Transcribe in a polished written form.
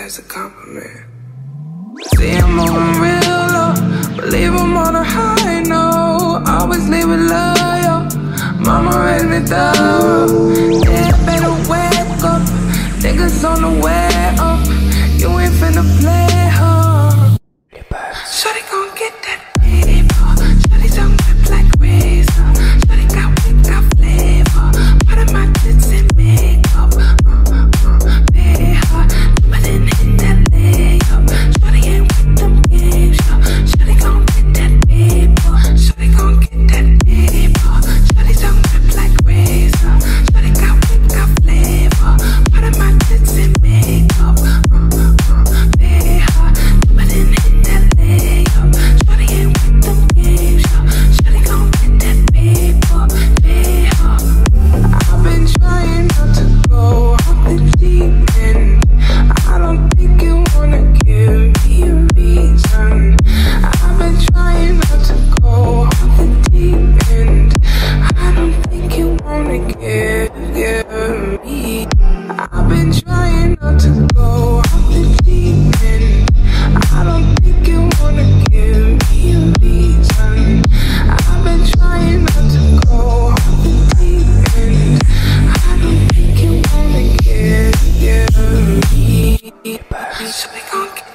as a compliment. See, I'm moving real low, but leave 'em on a high note. Always leave it loyal, mama raised me thorough. Yeah, better wake up, niggas on the way up. You ain't finna play, huh? Shawty gon' get that paper. Shawty tongue whip like razor. Shawty got wit, got flavor. Part of my tits and makeup. Pay her, but then hit that layup. Shawty ain't with them games, yo. Shawty gon' get that paper. Shawty gon' get that paper. Shawty tongue whip like razor. Shawty got wit, got flavor. Part of my tits and makeup. Pay her, but then hit that layup. Shawty ain't with them games, yo. Shawty gon' get that paper. Pay her. I've been trying not to go off the deep end. I don't think you wanna give me a reason. I've been trying not to go off the deep end. I don't think you wanna give me. I've been trying not to go off the deep end. I don't think you wanna give me a reason. I've been trying not to go off the deep end. I don't think you wanna give me. So we gon'